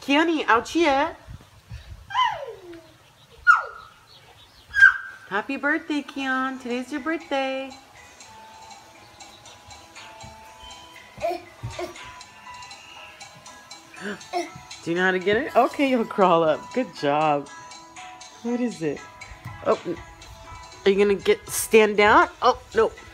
Keone, ouchie. Happy birthday, Keon. Today's your birthday. Do you know how to get it? Okay, you'll crawl up. Good job. What is it? Oh, are you gonna stand down? Oh, no.